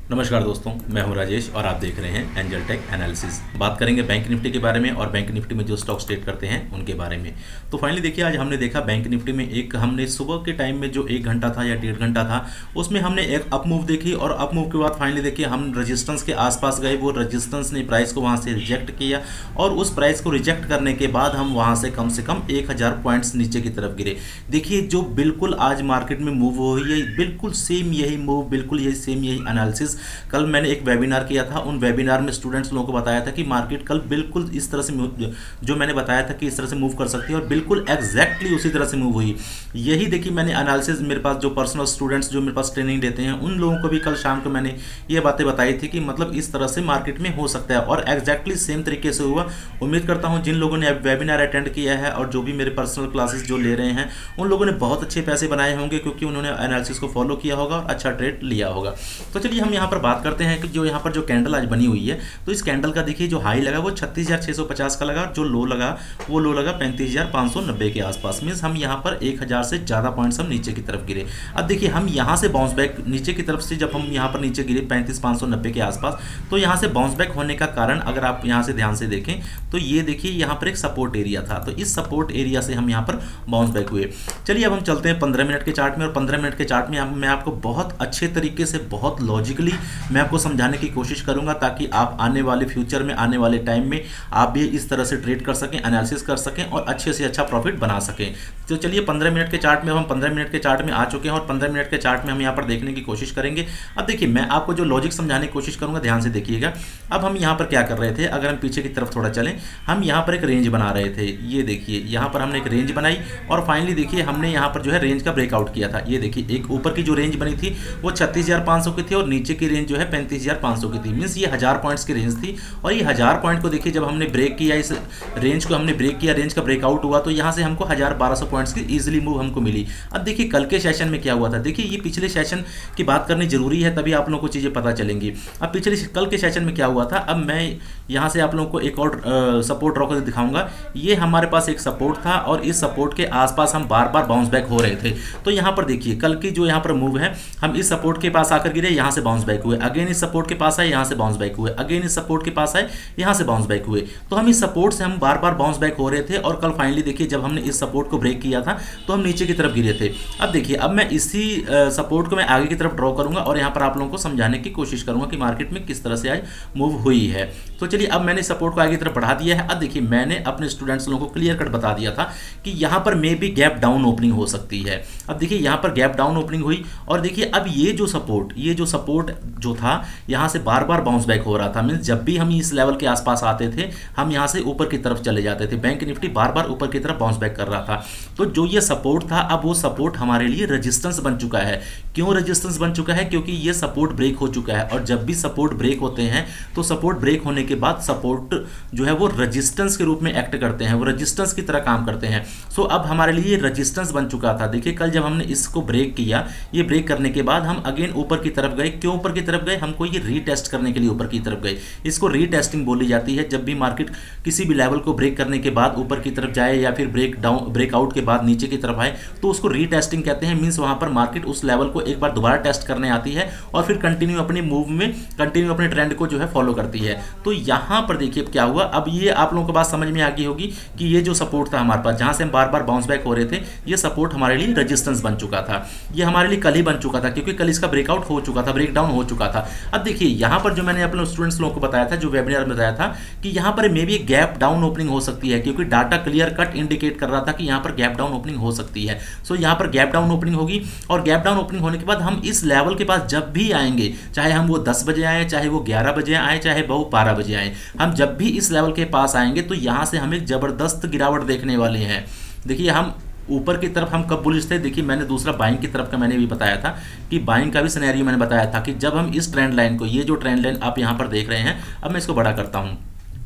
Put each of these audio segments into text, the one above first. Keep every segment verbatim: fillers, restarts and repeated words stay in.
नमस्कार दोस्तों, मैं हूं राजेश और आप देख रहे हैं एंजल टेक एनालिसिस। बात करेंगे बैंक निफ्टी के बारे में और बैंक निफ्टी में जो स्टॉक्स ट्रेड करते हैं उनके बारे में। तो फाइनली देखिए, आज हमने देखा बैंक निफ्टी में एक हमने सुबह के टाइम में जो एक घंटा था या डेढ़ घंटा था, उसमें हमने एक अप मूव देखी और अप मूव के बाद फाइनली देखिए हम रजिस्टेंस के आसपास गए। वो रजिस्टेंस ने प्राइस को वहाँ से रिजेक्ट किया और उस प्राइस को रिजेक्ट करने के बाद हम वहाँ से कम से कम एक हज़ार पॉइंट्स नीचे की तरफ गिरे। देखिए जो बिल्कुल आज मार्केट में मूव हो रही है, बिल्कुल सेम यही मूव, बिल्कुल यही सेम यही एनालिसिस कल मैंने एक वेबिनार किया था। उन वेबिनार में स्टूडेंट्स लोगों को बताया था कि मार्केट कल बिल्कुल इस तरह से जो मैंने बताया था कि इस तरह से मूव कर सकती है और बिल्कुल एग्जैक्टली उसी तरह से मूव हुई। यही देखिए मैंने एनालिसिस, मेरे पास जो पर्सनल स्टूडेंट्स जो मेरे पास ट्रेनिंग देते हैं उन लोगों को भी कल शाम को मैंने ये बातें बताई थी कि मतलब इस तरह से मार्केट में हो सकता है और एग्जैक्टली सेम तरीके से हुआ। उम्मीद करता हूँ जिन लोगों ने वेबिनार अटेंड किया है और जो भी मेरे पर्सनल क्लासेस जो ले रहे हैं उन लोगों ने बहुत अच्छे पैसे बनाए होंगे, क्योंकि उन्होंने एनालिसिस को फॉलो किया होगा और अच्छा ट्रेड लिया होगा। तो चलिए हम यहाँ पर बात करते हैं कि जो यहाँ पर जो कैंडल आज बनी हुई है, तो इस कैंडल का देखिए जो हाई लगा वो छत्तीस हज़ार छह सौ पचास का लगा, जो लो लगा वो लो लगा पैंतीस हज़ार पाँच सौ नब्बे के आसपास। मीन्स हम यहाँ पर एक हज़ार से ज़्यादा पॉइंट्स हम नीचे की तरफ गिरे। अब देखिए हम यहाँ से बाउंस बैक नीचे की तरफ से जब हम यहाँ पर नीचे गिरे पैंतीस पाँच सौ नब्बे के आसपास, तो यहाँ से बाउंस बैक होने का कारण अगर आप यहाँ से ध्यान से देखें तो ये देखिए यहाँ पर एक सपोर्ट एरिया था, तो इस सपोर्ट एरिया से हम यहाँ पर बाउंस बैक हुए। चलिए अब हम चलते हैं पंद्रह मिनट के चार्ट में, और पंद्रह मिनट के चार्ट में मैं आपको बहुत अच्छे तरीके से बहुत लॉजिकली मैं आपको समझाने की कोशिश करूंगा ताकि आप आने वाले फ्यूचर में, आने वाले टाइम में आप भी इस तरह से ट्रेड कर सकें, एनालिसिस कर सकें और अच्छे से अच्छा प्रॉफिट बना सकें। तो चलिए पंद्रह मिनट के चार्ट में, हम पंद्रह मिनट के चार्ट में आ चुके हैं और पंद्रह मिनट के चार्ट में हम यहाँ पर देखने की कोशिश करेंगे। अब देखिए मैं आपको जो लॉजिक समझाने की कोशिश करूंगा, ध्यान से देखिएगा। अब हम यहाँ पर क्या कर रहे थे, अगर हम पीछे की तरफ थोड़ा चलें, हम यहाँ पर एक रेंज बना रहे थे। ये देखिए यहाँ पर हमने एक रेंज बनाई और फाइनली देखिए हमने यहाँ पर जो है रेंज का ब्रेकआउट किया था। ये देखिए एक ऊपर की जो रेंज बनी थी वो छत्तीस हज़ार पाँच सौ की थी और नीचे की रेंज जो है पैंतीस हज़ार पाँच सौ की थी। मीन्स ये हज़ार पॉइंट्स की रेंज थी और ये हज़ार पॉइंट को देखिए जब हमने ब्रेक किया, इस रेंज को हमने ब्रेक किया, रेंज का ब्रेकआउट हुआ, तो यहाँ से हमको हज़ार बारह सौ पॉइंट्स की इजीली मूव हमको मिली। अब देखिए कल के सेशन में क्या हुआ था, देखिए ये पिछले सेशन की बात करनी जरूरी है तभी आप लोगों को चीज़ें पता चलेंगी। अब पिछले कल के सेशन में क्या हुआ था, अब मैं यहाँ से आप लोगों को एक और सपोर्ट ड्रॉ कर दिखाऊंगा। ये हमारे पास एक सपोर्ट था और इस सपोर्ट के आसपास हम बार बार बाउंस बैक हो रहे थे। तो यहाँ पर देखिए कल की जो यहाँ पर मूव है, हम इस सपोर्ट के पास आकर गिरे, यहाँ से बाउंस बैक हुए, अगेन इस सपोर्ट के पास आए, यहाँ से बाउंस बैक हुए, अगेन इस सपोर्ट के पास आए, यहाँ से बाउंस बैक हुए। तो हम इस सपोर्ट से हम बार बार बाउंस बैक हो रहे थे और कल फाइनली देखिए जब हमने इस सपोर्ट को ब्रेक किया था तो हम नीचे की तरफ गिरे थे। अब देखिए अब मैं इसी सपोर्ट को मैं आगे की तरफ ड्रॉ करूंगा और यहाँ पर आप लोगों को समझाने की कोशिश करूंगा कि मार्केट में किस तरह से आज मूव हुई है। तो चलिए अब मैंने सपोर्ट को आगे की तरफ बढ़ा दिया है। अब देखिए मैंने अपने स्टूडेंट्स लोगों को क्लियर कट बता दिया था कि यहाँ पर मे भी गैप डाउन ओपनिंग हो सकती है। अब देखिए यहाँ पर गैप डाउन ओपनिंग हुई और देखिए अब ये जो सपोर्ट ये जो सपोर्ट जो था यहाँ से बार बार बाउंस बैक हो रहा था। मीन्स जब भी हम इस लेवल के आसपास आते थे हम यहाँ से ऊपर की तरफ चले जाते थे। बैंक निफ्टी बार बार ऊपर की तरफ बाउंस बैक कर रहा था। तो जो ये सपोर्ट था अब वो सपोर्ट हमारे लिए रेजिस्टेंस बन चुका है। क्यों रेजिस्टेंस बन चुका है? क्योंकि ये सपोर्ट ब्रेक हो चुका है और जब भी सपोर्ट ब्रेक होते हैं तो सपोर्ट ब्रेक होने के बाद सपोर्ट जो है वो रेजिस्टेंस के रूप में एक्ट करते हैं, वो रेजिस्टेंस की तरह काम करते हैं। सो अब हमारे लिए रेजिस्टेंस बन चुका था। देखिए कल जब हमने इसको ब्रेक किया, ये ब्रेक करने के बाद हम अगेन ऊपर की तरफ गए। क्यों ऊपर की तरफ गए? हमको ये रीटेस्ट करने के लिए ऊपर की तरफ गए। इसको रीटेस्टिंग बोली जाती है। जब भी मार्केट किसी भी लेवल को ब्रेक करने के बाद ऊपर की तरफ जाए या फिर ब्रेक डाउन ब्रेकआउट के बाद नीचे की तरफ आए तो उसको रीटेस्टिंग कहते हैं। मींस वहां पर मार्केट उस लेवल को एक बार दोबारा टेस्ट करने आती है और फिर कंटिन्यू अपनी मूव में कंटिन्यू अपने ट्रेंड को जो है फॉलो करती है। तो यहां पर देखिए क्या हुआ। अब ये आप लोगों को बात समझ में आ गई होगी कि ये जो सपोर्ट था हमारे पास, जहां से हम बार बार बाउंस बैक हो रहे थे, ये सपोर्ट हमारे लिए रेजिस्टेंस बन चुका था। ये हमारे लिए कल ही बन चुका था क्योंकि कल इसका ब्रेकआउट हो चुका था, ब्रेकडाउन हो चुका था। अब देखिए यहां पर जो मैंने अपने स्टूडेंट्स लोगों को बताया था, जो वेबिनार में बताया था कि यहां पर maybe gap down opening हो सकती है, क्योंकि डाटा क्लियर कट इंडिकेट कर रहा था कि यहां पर गैप डाउन ओपनिंग हो सकती है। सो यहां पर गैप डाउन ओपनिंग होगी और गैप डाउन ओपनिंग होने के बाद हम इस लेवल के पास जब भी आएंगे, चाहे हम वो दस बजे आए, चाहे वो ग्यारह बजे आए, चाहे वो बारह बजे आए, हम जब भी इस लेवल के पास आएंगे तो यहां से हम एक जबरदस्त गिरावट देखने वाले हैं। देखिए हम ऊपर की तरफ हम कब बुलिश थे, देखिए मैंने दूसरा बाइंग की तरफ का मैंने भी बताया था कि बाइंग का भी सिनेरियो मैंने बताया था कि जब हम इस ट्रेंड लाइन को, ये जो ट्रेंड लाइन आप यहां पर देख रहे हैं, अब मैं इसको बड़ा करता हूं,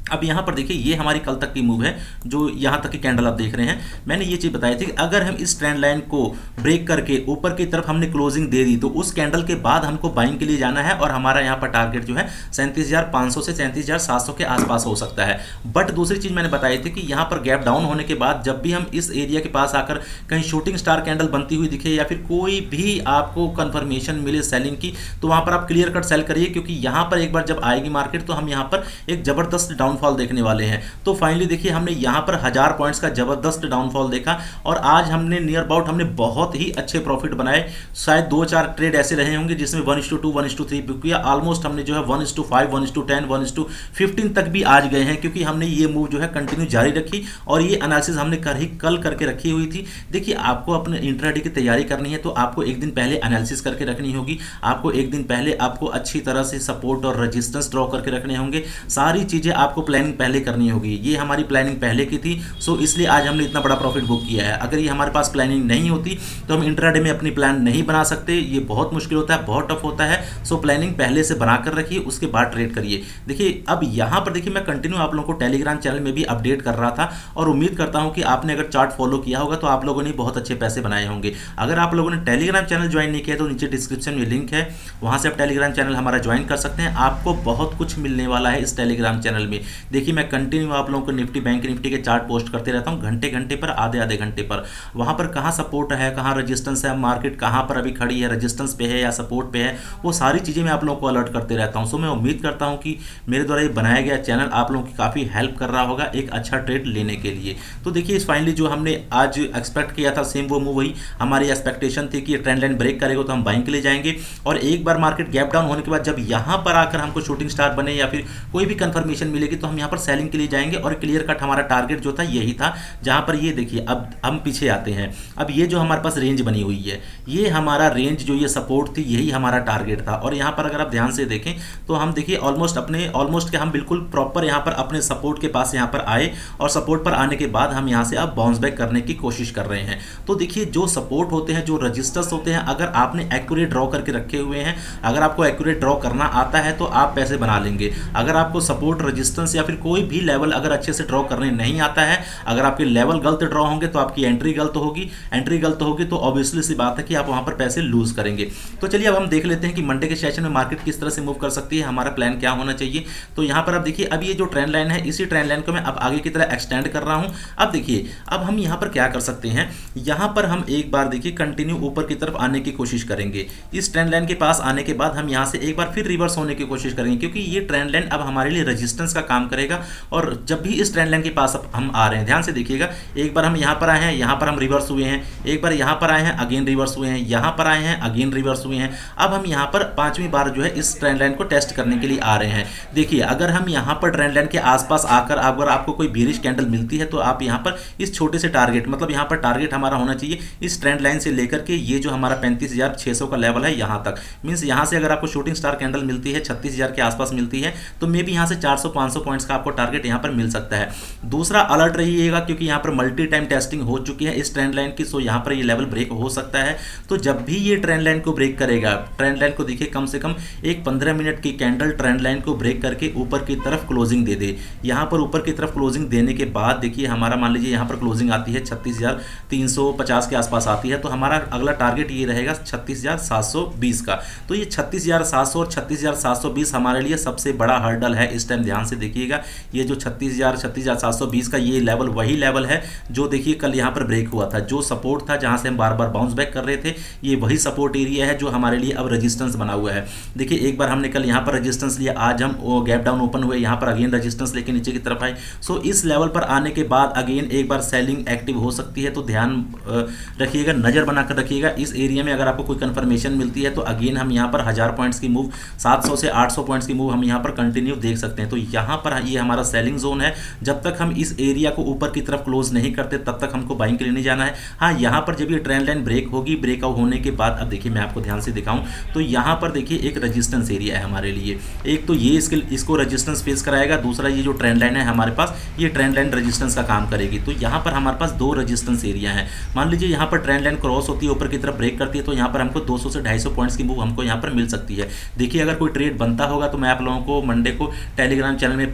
अब यहाँ पर देखिए ये हमारी कल तक की मूव है, जो यहाँ तक की कैंडल आप देख रहे हैं। मैंने ये चीज़ बताई थी कि अगर हम इस ट्रेंड लाइन को ब्रेक करके ऊपर की तरफ हमने क्लोजिंग दे दी तो उस कैंडल के बाद हमको बाइंग के लिए जाना है, और हमारा यहाँ पर टारगेट जो है सैंतीस हज़ार पाँच सौ से सैंतीस हज़ार सात सौ के आसपास हो सकता है। बट दूसरी चीज़ मैंने बताई थी कि यहाँ पर गैप डाउन होने के बाद जब भी हम इस एरिया के पास आकर कहीं शूटिंग स्टार कैंडल बनती हुई दिखे या फिर कोई भी आपको कंफर्मेशन मिले सेलिंग की, तो वहाँ पर आप क्लियर कट सेल करिए, क्योंकि यहाँ पर एक बार जब आएगी मार्केट तो हम यहाँ पर एक जबरदस्त डाउनफॉल देखने वाले हैं। तो फाइनली देखिए हमने यहां पर हजार पॉइंट्स का जबरदस्त डाउनफॉल देखा, और आज हमने नियर अबाउट हमने बहुत ही अच्छे प्रॉफिट बनाए। शायद दो चार ट्रेड ऐसे रहे होंगे जिसमें one is to two one is to three pick किया, ऑलमोस्ट हमने जो है one is to five one is to ten one is to fifteen तक भी आज गए हैं, क्योंकि हमने ये मूव जो है कंटिन्यू जारी रखी, और ये एनालिसिस हमने कर ही कल करके रखी हुई थी। देखिए आपको अपने इंट्राडे की तैयारी करनी है तो आपको एक दिन पहले एनालिसिस करके रखनी होगी, आपको एक दिन पहले आपको अच्छी तरह से सपोर्ट और रेजिस्टेंस ड्रॉ करके रखने होंगे, सारी चीजें आपको प्लानिंग पहले करनी होगी। ये हमारी प्लानिंग पहले की थी, सो इसलिए आज हमने इतना बड़ा प्रॉफिट बुक किया है। अगर ये हमारे पास प्लानिंग नहीं होती तो हम इंट्राडे में अपनी प्लान नहीं बना सकते, ये बहुत मुश्किल होता है, बहुत टफ होता है। सो प्लानिंग पहले से बनाकर रखिए, उसके बाद ट्रेड करिए। देखिए अब यहाँ पर देखिए मैं कंटिन्यू आप लोगों को टेलीग्राम चैनल में भी अपडेट कर रहा था, और उम्मीद करता हूँ कि आपने अगर चार्ट फॉलो किया होगा तो आप लोगों ने बहुत अच्छे पैसे बनाए होंगे। अगर आप लोगों ने टेलीग्राम चैनल ज्वाइन नहीं किया तो नीचे डिस्क्रिप्शन में लिंक है, वहाँ से आप टेलीग्राम चैनल हमारा ज्वाइन कर सकते हैं। आपको बहुत कुछ मिलने वाला है इस टेलीग्राम चैनल में। देखिए मैं कंटिन्यू आप लोगों को निफ्टी बैंक निफ्टी के चार्ट पोस्ट करते रहता हूं, घंटे घंटे पर, आधे आधे घंटे पर। वहां पर कहां सपोर्ट है, कहां रेजिस्टेंस है, मार्केट कहां पर अभी खड़ी है, रेजिस्टेंस पे है या सपोर्ट पे है, वो सारी चीजें मैं आप लोगों को अलर्ट करते रहता हूं। सो मैं उम्मीद करता हूं कि मेरे द्वारा ये बनाया गया चैनल आप लोगों की काफी हेल्प कर रहा होगा एक अच्छा ट्रेड लेने के लिए। तो देखिए फाइनली जो हमने आज एक्सपेक्ट किया था सेम वो मूव हुई। हमारी एक्सपेक्टेशन थी कि ट्रेंड लाइन ब्रेक करेगा तो हम बाइंग के लिए जाएंगे, और एक बार मार्केट गैप डाउन होने के बाद जब यहां पर आकर हमको शूटिंग स्टार बने या फिर कोई भी कंफर्मेशन मिलेगी तो हम यहां पर सेलिंग के लिए जाएंगे। और क्लियर कट हमारा टारगेट जो था यही था, जहां पर ये देखिए अब हम पीछे आते हैं। अब ये जो हमारे पास रेंज बनी हुई है, ये हमारा रेंज जो ये सपोर्ट थी यही हमारा टारगेट था। और यहां पर अगर आप ध्यान से देखें तो हम देखिए ऑलमोस्ट अपने ऑलमोस्ट के हम बिल्कुल प्रॉपर यहां पर अपने सपोर्ट के पास यहां पर आए, और सपोर्ट पर आने के बाद हम यहां से अब बाउंस बैक करने की कोशिश कर रहे हैं। तो देखिए जो सपोर्ट होते हैं, जो रजिस्टर्स होते हैं, अगर आपने एक्यूरेट ड्रॉ करके रखे हुए हैं, अगर आपको एक्यूरेट ड्रॉ करना आता है तो आप पैसे बना लेंगे। अगर आपको सपोर्ट रेजिस्टेंस या फिर कोई भी लेवल अगर अच्छे से ड्रॉ करने नहीं आता है, अगर आपके लेवल गलत ड्रॉ होंगे तो आपकी एंट्री गलत होगी, एंट्री गलत होगी तो ऑब्वियसली सी बात है कि आप वहां पर पैसे लूज करेंगे। तो चलिए अब हम देख लेते हैं कि मंडे के सेशन में मार्केट किस तरह से मूव कर सकती है, हमारा प्लान क्या होना चाहिए। तो यहां पर अब देखिए अब ये जो ट्रेंड लाइन है, इसी ट्रेंड लाइन को मैं अब आगे की तरह एक्सटेंड कर रहा हूं। अब देखिए अब हम यहां पर क्या कर सकते हैं, यहां पर हम एक बार देखिए कंटिन्यू ऊपर की तरफ आने की कोशिश करेंगे। इस ट्रेंड लाइन के पास आने के बाद हम यहां से एक बार फिर रिवर्स होने की कोशिश करेंगे, क्योंकि ये ट्रेंड लाइन अब हमारे लिए रेजिस्टेंस का काम करेगा। और जब भी इस ट्रेंड लाइन के पास हम आ रहे हैं, ध्यान से देखिएगा, एक बार हम यहां पर आए हैं, यहां पर हम रिवर्स हुए हैं, एक बार यहां पर आए हैं, अगेन रिवर्स हुए हैं, यहां पर आए हैं, अगेन रिवर्स हुए हैं। अब हम यहां पर पांचवी बार जो है इस ट्रेंड लाइन को टेस्ट करने के लिए आ रहे हैं। देखिए अगर हम यहां पर ट्रेंड लाइन के आसपास आकर अगर आपको कोई बेरिश कैंडल मिलती है तो आप यहां पर इस छोटे से टारगेट, मतलब यहां पर टारगेट हमारा होना चाहिए इस ट्रेंड लाइन से लेकर के ये जो हमारा पैंतीस हजार छह सौ का लेवल है यहां तक। मींस यहां से अगर आपको शूटिंग स्टार कैंडल मिलती है छत्तीस हजार के आसपास मिलती है तो मे भी यहां से चार सौ पांच सौ पॉइंट्स का आपको टारगेट यहां पर मिल सकता है। दूसरा अलर्ट रहिएगा, क्योंकि यहां पर मल्टी टाइम टेस्टिंग हो चुकी है इस ट्रेंड लाइन की, सो यहां पर ये लेवल ब्रेक हो सकता है। तो जब भी ये ट्रेंड लाइन को ब्रेक करेगा, ट्रेंड लाइन को देखिए कम से कम एक पंद्रह मिनट की कैंडल ट्रेंड लाइन को ब्रेक करके ऊपर की तरफ क्लोजिंग दे दे। यहां पर ऊपर की तरफ क्लोजिंग देने के बाद देखिए हमारा मान लीजिए यहां पर क्लोजिंग आती है छत्तीस हजार तीन सौ पचास के आसपास आती है, तो हमारा अगला टारगेट ये रहेगा छत्तीस हजार सात सौ बीस का। तो ये छत्तीस हजार सात सौ और छत्तीस हजार सात सौ बीस हमारे लिए सबसे बड़ा हर्डल है इस टाइम। ध्यान से देखिएगा, ये जो छत्तीस हजार छत्तीस हजार सात सौ बीस का ये लेवल वही लेवल है जो देखिए कल यहाँ पर ब्रेक हुआ था, जो सपोर्ट था जहां से हम बार बार बाउंस बैक कर रहे थे, ये वही सपोर्ट एरिया है जो हमारे लिए अब रेजिस्टेंस बना हुआ है। देखिए एक बार हमने कल यहाँ पर रेजिस्टेंस लिया, आज हम गैप डाउन ओपन हुए, यहाँ पर अगेन रेजिस्टेंस लेके नीचे की तरफ आए। सो इस लेवल पर आने के बाद अगेन एक बार सेलिंग एक्टिव हो सकती है, तो ध्यान रखिएगा, नजर बनाकर रखिएगा। इस एरिया में अगर आपको कोई कंफर्मेशन मिलती है तो अगेन हम यहाँ पर हजार पॉइंट्स की मूव, सात सौ से आठ सौ पॉइंट्स की मूव हम यहाँ पर कंटिन्यू देख सकते हैं। तो यहाँ पर ये हमारा सेलिंग जोन है, जब तक हम इस एरिया को ऊपर की तरफ क्लोज नहीं करते तब तक हमको बाइंग के लिए नहीं जाना है। हाँ, यहाँ पर जब ये ट्रेंड लाइन ब्रेक होगी, ब्रेकआउट होने के बाद अब देखिए मैं आपको ध्यान से दिखाऊं तो यहाँ पर देखिए एक रेजिस्टेंस एरिया है हमारे लिए। एक तो ये इसके इसको रेजिस्टेंस फेस कराएगा, दूसरा ये जो ट्रेंड लाइन है हमारे पास, ये ट्रेंड लाइन रेजिस्टेंस का काम करेगी। तो यहाँ पर हमारे पास दो रेजिस्टेंस एरिया है। मान लीजिए यहाँ पर ट्रेंड लाइन क्रॉस होती है, ऊपर की तरफ ब्रेक करती है, तो यहाँ पर हमको दो सौ से ढाई सौ पॉइंट्स की मूव हमको यहाँ पर मिल सकती है। देखिए अगर कोई ट्रेड बनता होगा तो मैं आप लोगों को मंडे को टेलीग्राम चैनल में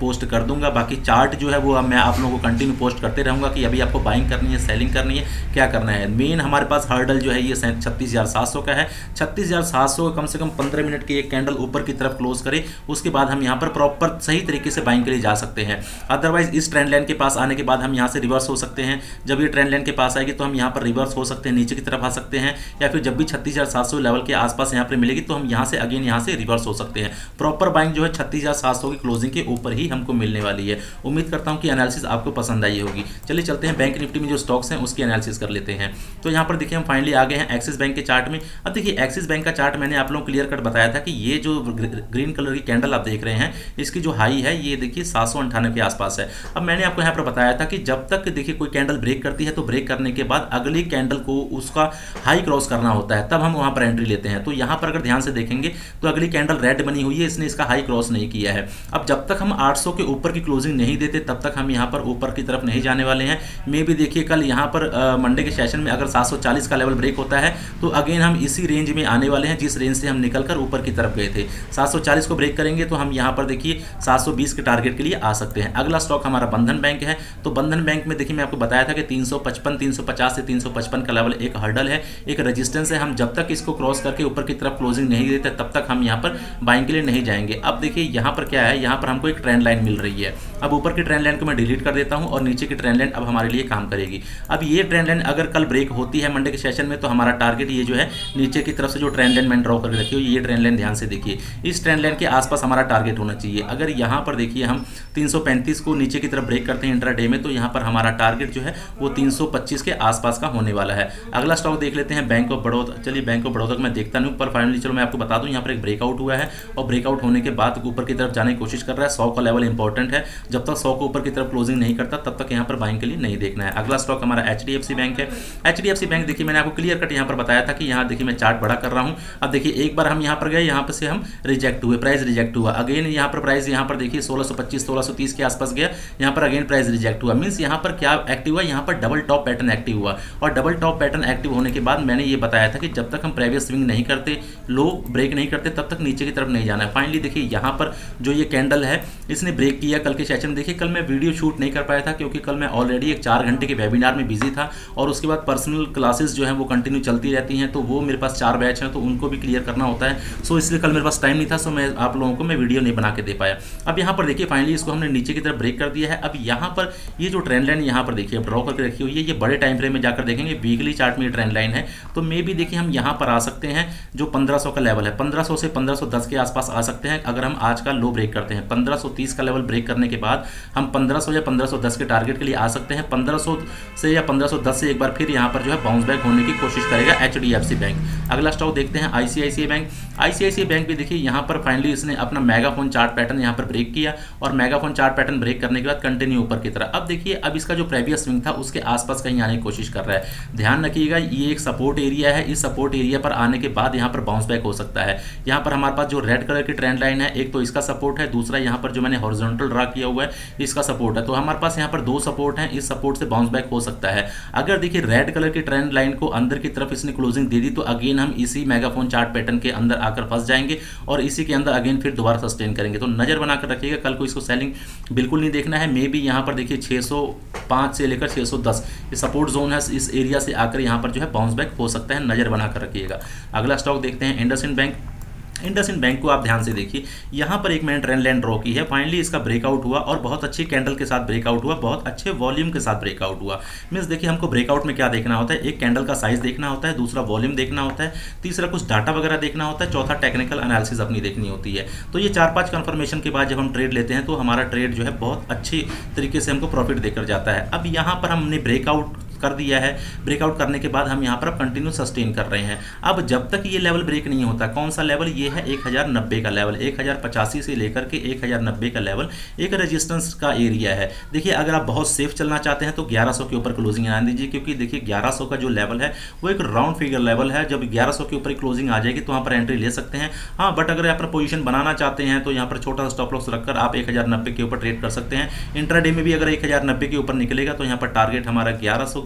पोस्ट कर दूंगा। बाकी चार्ट जो है वो मैं आप लोगों को कंटिन्यू पोस्ट करते रहूँगा कि अभी आपको बाइंग करनी है, सेलिंग करनी है, क्या करना है। मेन हमारे पास हर्डल जो है ये छत्तीस हज़ार सात सौ का है। छत्तीस हज़ार सात सौ कम से कम पंद्रह मिनट की एक कैंडल ऊपर की तरफ क्लोज करे, उसके बाद हम यहाँ पर प्रॉपर सही तरीके से बाइंग के लिए जा सकते हैं। अदरवाइज इस ट्रेंड लाइन के पास आने के बाद हम यहाँ से रिवर्स हो सकते हैं। जब ये ट्रेंड लाइन के पास आएगी तो हम यहाँ पर रिवर्स हो सकते हैं, नीचे की तरफ आ सकते हैं, या फिर जब भी छत्तीस हज़ार सात सौ लेवल के आसपास यहाँ पर मिलेगी तो हम यहाँ से अगेन यहाँ से रिवर्स हो सकते हैं। प्रॉपर बाइंग जो है छत्तीस हज़ार सात सौ की क्लोजिंग के ऊपर ही हमको मिलने वाली है। उम्मीद करता हूँ कि एनालिसिस आपको पसंद आई होगी। चलिए चलते हैं बैंक निफ्टी में जो स्टॉक्स हैं उसकी एनालिसिस कर लेते हैं। तो यहाँ पर देखिए हम फाइनली आ गए हैं एक्सिस बैंक के चार्ट में। अब देखिए एक्सिस बैंक का चार्ट मैंने आप लोगों को क्लियर कट बताया था कि ये जो ग्रीन कलर की कैंडल आप देख रहे हैं इसकी जो हाई है ये देखिए सात सौ अंठानवे के आसपास है। अब मैंने आपको यहाँ पर बताया था कि जब तक देखिए कोई कैंडल ब्रेक करती है तो ब्रेक करने के बाद अगली कैंडल को उसका हाई क्रॉस करना होता है, तब हम वहाँ पर एंट्री लेते हैं। तो यहाँ पर अगर ध्यान से देखेंगे तो अगली कैंडल रेड बनी हुई है, इसने इसका हाई क्रॉस नहीं किया है। अब जब तक हम आठ सौ के ऊपर की क्लोजिंग नहीं देते तब तक हम यहाँ पर ऊपर की तरफ नहीं जाने वाले हैं। मे भी देखिए कल यहाँ पर मंडे के सेशन में अगर सात सौ चालीस का लेवल ब्रेक होता है तो अगेन हम इसी रेंज में आने वाले हैं जिस रेंज से हम निकलकर ऊपर की तरफ गए थे। सात सौ चालीस को ब्रेक करेंगे तो हम यहाँ पर देखिए सात सौ बीस के टारगेट के लिए आ सकते हैं। अगला स्टॉक हमारा बंधन बैंक है। तो बंधन बैंक में देखिए मैं आपको बताया था कि तीन सौ पचपन तीन सौ पचास से तीन सौ पचपन का लेवल एक हर्डल है, एक रेजिस्टेंस है। हम जब तक इसको क्रॉस करके ऊपर की तरफ क्लोजिंग नहीं देते तब तक हम यहाँ पर बाइंग के लिए नहीं जाएंगे। अब देखिए यहाँ पर क्या है, यहाँ पर हमको एक ट्रेंड लाइन मिल रही है। अब ऊपर की ट्रेंड लाइन को मैं डिलीट कर देता हूँ और नीचे की ट्रेंड लाइन अब हमारे लिए काम करेगी। अब ये ट्रेंड लाइन अगर कल ब्रेक होती है मंडे के सेशन में तो हमारा टारगेट ये जो है नीचे की तरफ से जो ट्रेंड लाइन मैंने ड्रॉ करके रखी हो, ये ट्रेंड लाइन ध्यान से देखिए, इस ट्रेंड लाइन के आसपास हमारा टारगेट होना चाहिए। अगर यहाँ पर देखिए हम तीन सौ पैंतीस को नीचे की तरफ ब्रेक करते हैं इंट्राडे में तो यहाँ पर हमारा टारगेट जो है वो तीन सौ पच्चीस के आसपास का होने वाला है। अगला स्टॉक देख लेते हैं बैंक ऑफ बड़ौदा। चलिए बैंक ऑफ बड़ौदा मैं देखता नहीं पर फाइनली चलो मैं आपको बता दूं यहाँ पर एक ब्रेकआउट हुआ है और ब्रेकआउट होने के बाद ऊपर की तरफ जाने की कोशिश कर रहा है। सौ का लेवल इंपॉर्टेंट है, जब तक सौ को ऊपर की तरफ क्लोजिंग नहीं करता तब तक यहाँ पर बाइंग के लिए नहीं देखना है। अगला स्टॉक हमारा H D F C bank है। H D F C bank देखिए मैंने आपको क्लियर कट यहाँ पर बताया था कि यहाँ देखिए मैं चार्ट बड़ा कर रहा हूँ। अब देखिए एक बार हम यहाँ पर गए, यहाँ पर से हम रिजेक्ट हुए, प्राइस रिजेक्ट हुआ। अगेन यहाँ पर प्राइस यहाँ पर देखिए सोलह सौ पच्चीस सोलह सौ तीस के आसपास गया, यहाँ पर अगेन प्राइस रिजेक्ट हुआ। मीन्स यहाँ पर क्या एक्टिव हुआ, यहाँ पर डबल टॉप पैटर्न एक्टिव हुआ और डबल टॉप पैटर्न एक्टिव होने के बाद मैंने ये बताया था कि जब तक हम प्रीवियस स्विंग नहीं करते, लो ब्रेक नहीं करते तब तक नीचे की तरफ नहीं जाना है। फाइनली देखिए यहाँ पर जो ये कैंडल है इसने ब्रेक किया कल के सेशन में। देखिए कल मैं वीडियो शूट नहीं कर पाया था क्योंकि कल मैं ऑलरेडी एक चार घंटे के वेबिनार में बिजी था और उसके बाद पर्सनल क्लासेस जो है वो कंटिन्यू चलती रहती हैं, तो वो मेरे पास चार बैच हैं तो उनको भी क्लियर करना होता है। सो इसलिए कल मेरे पास टाइम नहीं था, सो मैं आप लोगों को मैं वीडियो नहीं बना के दे पाया। अब यहाँ पर देखिए फाइनली इसको हमने नीचे की तरफ ब्रेक कर दिया है। अब यहाँ पर ये जो ट्रेंड लाइन यहाँ पर देखिए ड्रॉ करके रखी हुई है, ये बड़े टाइम फ्रेम में जाकर देखेंगे वीकली चार्ट में ये ट्रेंड लाइन है तो मे भी देखिए हम यहाँ पर आ सकते हैं जो पंद्रह सौ का लेवल है, पंद्रह सौ से पंद्रह सौ दस के आसपास आ सकते हैं अगर हम आज का लो ब्रेक करते हैं। पंद्रह सौ तीस का लेवल ब्रेक करने के बाद हम पंद्रह सौ या पंद्रह सौ दस के टारगेट के लिए आ सकते हैं। पंद्रह सौ से या पंद्रह सौ दस से एक बार फिर यहाँ पर जो है बाउंस बैक होने की कोशिश करेगा H D F C bank. अगला स्टॉक देखते हैं आई सी आई सी आई बैंक। आई सी आई सी आई बैंक भी देखिए यहाँ पर फाइनली इसने अपना मेगाफोन चार्ट पैटर्न यहाँ पर ब्रेक किया और मेगाफोन चार्ट पैटर्न ब्रेक करने के बाद कंटिन्यू ऊपर की तरफ। अब देखिए अब इसका जो प्रीवियस स्विंग था उसके आसपास कहीं आने की कोशिश कर रहा है। ध्यान रखिएगा ये एक सपोर्ट एरिया है, इस सपोर्ट एरिया पर आने के बाद यहाँ पर बाउंस बैक हो सकता है। यहाँ पर हमारे पास जो रेड कलर की ट्रेंड लाइन है, एक तो इसका सपोर्ट है, दूसरा यहाँ पर जो मैंने हॉरिजॉन्टल ड्रा किया हुआ है इसका सपोर्ट है। तो हमारे पास यहाँ पर दो सपोर्ट हैं, इस सपोर्ट से बाउंस बैक हो सकता है। अगर देखिए रेड कलर की ट्रेंड लाइन को अंदर की तरफ इसने क्लोजिंग दे दी तो अगेन हम इसी मेगाफोन चार्ट पैटर्न के अंदर आकर फंस जाएंगे और इसी के अंदर अगेन फिर दोबारा सस्टेन करेंगे। तो नजर बनाकर रखिएगा, कल को इसको सेलिंग बिल्कुल नहीं देखना है। मे बी यहाँ पर देखिए छह सौ पाँच से लेकर छह सौ दस ये सपोर्ट जोन है, इस एरिया से आकर यहाँ पर जो है बाउंस बैक हो सकता है, नजर बनाकर रखिएगा। अगला स्टॉक देखते हैं इंडसइंड बैंक। इंडसइंड बैंक को आप ध्यान से देखिए, यहाँ पर एक मैंने ट्रेंड लाइन ड्रॉ की है। फाइनली इसका ब्रेकआउट हुआ और बहुत अच्छी कैंडल के साथ ब्रेकआउट हुआ, बहुत अच्छे वॉल्यूम के साथ ब्रेकआउट हुआ। मींस देखिए हमको ब्रेकआउट में क्या देखना होता है, एक कैंडल का साइज देखना होता है, दूसरा वॉल्यूम देखना होता है, तीसरा कुछ डाटा वगैरह देखना होता है, चौथा टेक्निकल एनालिसिस अपनी देखनी होती है। तो ये चार पांच कंफर्मेशन के बाद जब हम ट्रेड लेते हैं तो हमारा ट्रेड जो है बहुत अच्छी तरीके से हमको प्रॉफिट देकर जाता है। अब यहाँ पर हमने ब्रेकआउट कर दिया है, ब्रेकआउट करने के बाद हम यहाँ पर कंटिन्यू सस्टेन कर रहे हैं। अब जब तक ये लेवल ब्रेक नहीं होता, कौन सा लेवल ये है, एक हज़ार नब्बे का लेवल, एक हज़ार पचासी से लेकर के एक हज़ार नब्बे का लेवल एक रेजिस्टेंस का एरिया है। देखिए अगर आप बहुत सेफ चलना चाहते हैं तो ग्यारह सौ के ऊपर क्लोजिंग आने दीजिए, क्योंकि देखिए ग्यारह सौ का जो लेवल है वो एक राउंड फिगर लेवल है। जब ग्यारह सौ के ऊपर क्लोजिंग आ जाएगी तो वहाँ पर एंट्री ले सकते हैं। हाँ, बट अगर आप पोजीशन बनाना चाहते हैं तो यहाँ पर छोटा स्टॉप लॉस रखकर आप एक हज़ार नब्बे के ऊपर ट्रेड कर सकते हैं। इंट्राडे में भी अगर एक हज़ार नब्बे के ऊपर निकलेगा तो यहाँ पर टारगेट हमारा ग्यारह सौ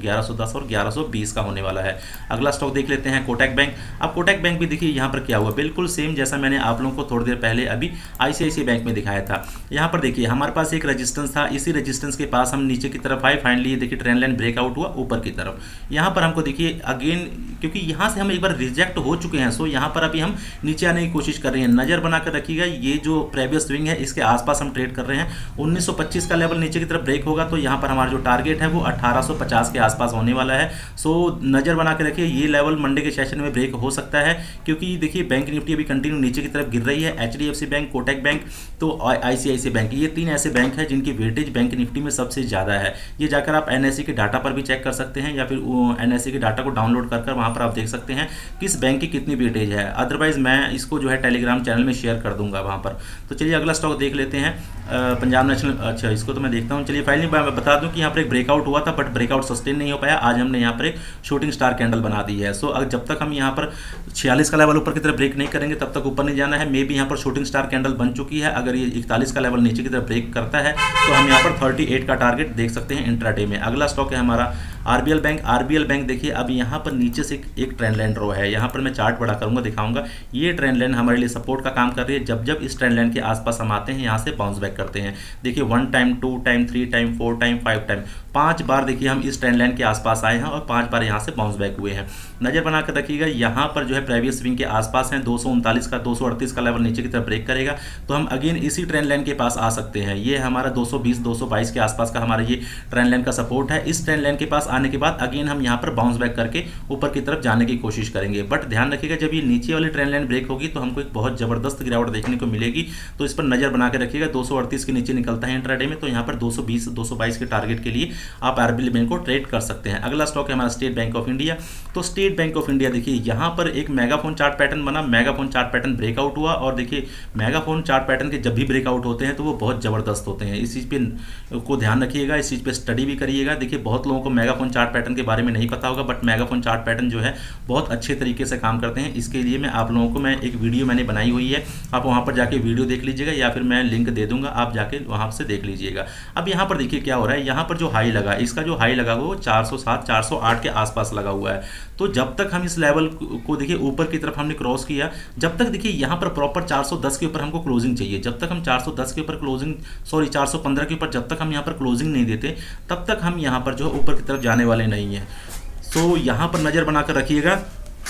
ग्यारह सौ दस और ग्यारह सौ बीस का होने वाला है। अगला स्टॉक देख लेते हैं कोटक बैंक। अब कोटक बैंक भी देखिए यहाँ पर क्या हुआ, बिल्कुल सेम जैसा मैंने आप लोगों को थोड़ी देर पहले अभी आईसीआईसीआई बैंक में दिखाया था। यहाँ पर देखिए हमारे पास एक रेजिस्टेंस था, इसी रेजिस्टेंस के पास हम नीचे की तरफ आए, फाइनली देखिए ट्रेंड लाइन ब्रेकआउट हुआ ऊपर की तरफ। यहाँ पर हमको देखिए अगेन, क्योंकि यहाँ से हम एक बार रिजेक्ट हो चुके हैं, सो यहाँ पर अभी हम नीचे आने की कोशिश कर रहे हैं। नजर बनाकर रखिएगा, ये जो प्रीवियस स्विंग है इसके आसपास हम ट्रेड कर रहे हैं। उन्नीस सौ पच्चीस का लेवल नीचे की तरफ ब्रेक होगा तो यहाँ पर हमारा जो टारगेट है वो अठारह सौ पचास के आसपास होने वाला है। सो नजर बना के रखिए, ये लेवल मंडे के सेशन में ब्रेक हो सकता है, क्योंकि देखिए बैंक निफ्टी अभी कंटिन्यू नीचे की तरफ गिर रही है। एचडीएफसी बैंक, कोटक बैंक तो आईसीआईसीआई बैंक, ये तीन ऐसे बैंक हैं जिनकी वेटेज बैंक निफ्टी में सबसे ज़्यादा है। ये जाकर आप एनएससी के डाटा पर भी चेक कर सकते हैं, या फिर एनएससी के डाटा को डाउनलोड कर कर वहाँ पर आप देख सकते हैं किस बैंक की कितनी वेटेज है। अदरवाइज मैं इसको जो है टेलीग्राम चैनल में शेयर कर दूंगा वहाँ पर। तो चलिए अगला स्टॉक देख लेते हैं पंजाब नेशनल। अच्छा, इसको तो मैं देखता हूँ। चलिए फाइनली मैं बता दूं कि यहाँ पर एक ब्रेकआउट हुआ था, बट ब्रेकआउट सस्टेन नहीं हो पाया। आज हमने यहाँ पर एक शूटिंग स्टार कैंडल बना दी है। सो जब तक हम यहाँ पर छियालीस का लेवल ऊपर की तरफ ब्रेक नहीं करेंगे तब तक ऊपर नहीं जाना है। मे भी यहाँ पर शूटिंग स्टार कैंडल बन चुकी है। अगर ये इकतालीस का लेवल नीचे की तरफ ब्रेक करता है तो हम यहाँ पर अड़तीस का टारगेट देख सकते हैं इंट्राडे में। अगला स्टॉक है हमारा आरबीएल बैंक। आरबीएल बैंक देखिए अब यहाँ पर नीचे से एक ट्रेंड लाइन ड्रॉ है। यहाँ पर मैं चार्ट बड़ा करूंगा, दिखाऊंगा। ये ट्रेंड लाइन हमारे लिए सपोर्ट का काम कर रही है। जब जब इस ट्रेंड लाइन के आसपास हम आते हैं यहाँ से बाउंस बैक करते हैं। देखिए one time, two time, three time, four time, five time, पांच बार देखिए हम इस ट्रेंड लाइन के आसपास आए हैं और पांच बार यहाँ से बाउंस बैक हुए हैं। नजर बनाकर रखिएगा, यहाँ पर जो है प्रीवियस स्विंग के आसपास हैं। दो सौ उनतालीस का, दो सौ अड़तीस का लेवल नीचे की तरफ ब्रेक करेगा तो हम अगेन इसी ट्रेंड लाइन के पास आ सकते हैं। ये हमारा दो सौ बीस, दो सौ बाईस के आसपास का हमारा ये ट्रेंड लाइन का सपोर्ट है। इस ट्रेंड लाइन के पास आने के बाद अगेन हम यहाँ पर बाउंस बैक करके ऊपर की तरफ जाने की कोशिश करेंगे। बट ध्यान रखिएगा, जब ये नीचे वाली ट्रेंड लाइन ब्रेक होगी तो हमको एक बहुत जबरदस्त गिरावट देखने को मिलेगी। तो इस पर नजर बना के रखिएगा। दो सौ अड़तीस के नीचे निकलता है इंट्राडे में तो यहाँ पर दो सौ बीस, दो सौ बाईस के टारगेट के लिए आप आरबीएल बैंक को ट्रेड कर सकते हैं। अगला स्टॉक है हमारा स्टेट बैंक ऑफ इंडिया। तो स्टेट बैंक ऑफ इंडिया देखिए यहाँ पर एक मेगाफोन चार्ट पैटर्न बना, मेगाफोन चार्ट पैटर्न ब्रेकआउट हुआ और देखिए मेगाफोन चार्ट पैटर्न के जब भी ब्रेकआउट होते हैं तो वो बहुत जबरदस्त होते हैं। इस चीज़ पे को ध्यान रखिएगा, इस चीज़ पे स्टडी भी करिएगा। देखिए बहुत लोगों को मेगाफोन चार्ट पैटर्न के बारे में नहीं पता होगा, बट मेगाफोन चार्ट पैटर्न जो है बहुत अच्छे तरीके से काम करते हैं। इसके लिए मैं आप लोगों को मैं एक वीडियो मैंने बनाई हुई है, आप वहाँ पर जाके वीडियो देख लीजिएगा या फिर मैं लिंक दे दूंगा, आप जाके वहाँ से देख लीजिएगा। अब यहाँ पर देखिए क्या हो रहा है, यहाँ पर जो हाई लगा, इसका जो हाई लगा हुआ वो चार सौ सात, चार सौ आठ के आसपास लगा हुआ है। तो जब तक हम इस लेवल को देखिए ऊपर की तरफ हमने क्रॉस किया, जब तक देखिए यहाँ पर प्रॉपर चार सौ दस के ऊपर हमको क्लोजिंग चाहिए। जब तक हम चार सौ दस के ऊपर क्लोजिंग, सॉरी चार सौ पंद्रह के ऊपर जब तक हम यहाँ पर क्लोजिंग नहीं देते तब तक हम यहाँ पर जो है ऊपर की तरफ जाने वाले नहीं हैं। सो यहाँ पर नज़र बनाकर रखिएगा,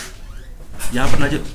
यहाँ पर नज़र,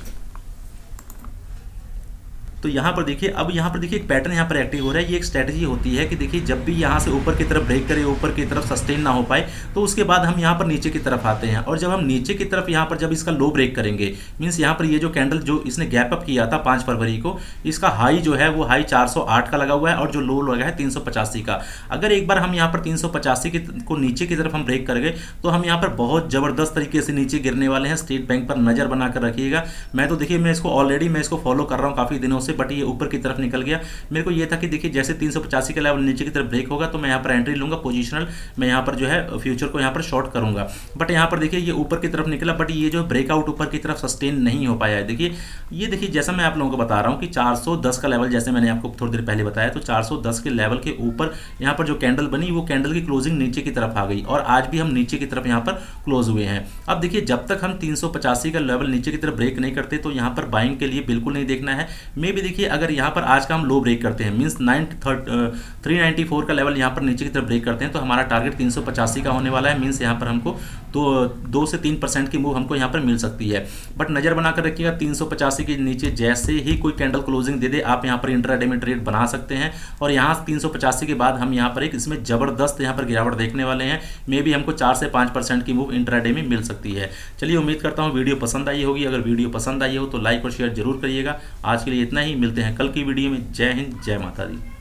तो यहाँ पर देखिए, अब यहाँ पर देखिए एक पैटर्न यहाँ पर एक्टिव हो रहा है। ये एक स्ट्रेटजी होती है कि देखिए जब भी यहाँ से ऊपर की तरफ ब्रेक करे, ऊपर की तरफ सस्टेन ना हो पाए तो उसके बाद हम यहाँ पर नीचे की तरफ आते हैं। और जब हम नीचे की तरफ यहाँ पर जब इसका लो ब्रेक करेंगे, मीन्स यहाँ पर ये जो कैंडल जो इसने गैप अप किया था पाँच फरवरी को, इसका हाई जो है वो हाई चार सौ आठ का लगा हुआ है और जो लो लगा है तीन सौ पचासी का। अगर एक बार हम यहाँ पर तीन सौ पचासी को नीचे की तरफ हम ब्रेक कर गए तो हम यहाँ पर बहुत जबरदस्त तरीके से नीचे गिरने वाले हैं। स्टेट बैंक पर नजर बनाकर रखिएगा। मैं तो देखिए मैं इसको ऑलरेडी मैं इसको फॉलो कर रहा हूँ काफी दिनों से, बट ये ऊपर की तरफ निकल गया। मेरे को ये था कि देखिए जैसे तीन सौ पचासी का लेवल नीचे की तरफ ब्रेक होगा तो मैं यहाँ पर एंट्री लूंगा पोजीशनल, मैं यहाँ पर जो है फ्यूचर को यहाँ पर शॉर्ट करूंगा। बट यहाँ पर देखिए ये ऊपर की तरफ निकला, बट ये जो ब्रेकआउट ऊपर की तरफ सस्टेन नहीं हो पाया है। देखिए ये देखिए जैसा मैं आप लोगों को बता रहा हूँ कि चार सौ दस का लेवल, जैसे मैंने आपको थोड़ी देर पहले बताया, तो चार सौ दस के लेवल के ऊपर यहाँ पर जो कैंडल बनी वो कैंडल की क्लोजिंग नीचे की तरफ आ गई और आज भी हम नीचे की तरफ यहाँ पर क्लोज हुए हैं। अब देखिए जब तक हम तीन सौ पचासी का लेवल नीचे की तरफ ब्रेक नहीं करते तो यहाँ पर बाइंग के लिए बिल्कुल नहीं देखना है। मे भी देखिए अगर यहाँ पर आज का हम लो ब्रेक करते हैं, means nine three ninety four का लेवल यहाँ पर नीचे की तरफ ब्रेक करते हैं तो हमारा टारगेट तीन सौ पचासी का होने वाला है। मींस यहाँ पर हमको तो दो से तीन परसेंट की मूव हमको यहाँ पर मिल सकती है। बट नज़र बनाकर रखिएगा, तीन सौ पचासी के नीचे जैसे ही कोई कैंडल क्लोजिंग दे दे आप यहाँ पर इंट्राडे में ट्रेड बना सकते हैं। और यहाँ तीन सौ पचासी के बाद हम यहाँ पर एक इसमें जबरदस्त यहाँ पर गिरावट देखने वाले हैं। मे भी हमको चार से पाँच परसेंट की मूव इंट्राडे में मिल सकती है। चलिए उम्मीद करता हूँ वीडियो पसंद आई होगी। अगर वीडियो पसंद आई हो तो लाइक और शेयर जरूर करिएगा। आज के लिए इतना ही, मिलते हैं कल की वीडियो में। जय हिंद, जय माता दी।